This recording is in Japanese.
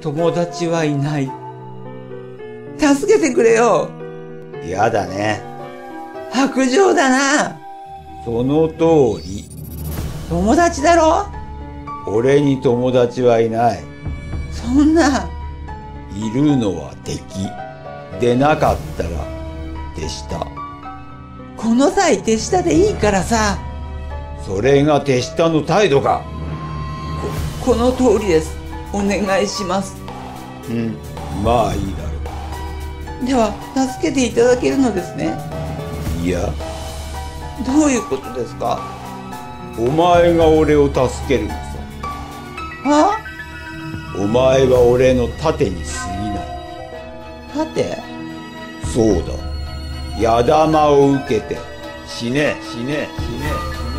友達はいない。助けてくれよ。 やだね。 白状だな。 その通り。 友達だろ？ 俺に友達はいない。 そんな。 いるのは敵。でなかったら手下。 この際手下でいいからさ。 それが手下の態度か。 この通りです。お願いします。 まあいいだろう。では助けていただけるのですね。 いや。 どういうことですか？ お前が俺を助けるのさ。 は？ お前は俺の盾に過ぎない。 盾？ そうだ。矢弾を受けて死ね死ね死ね死ね。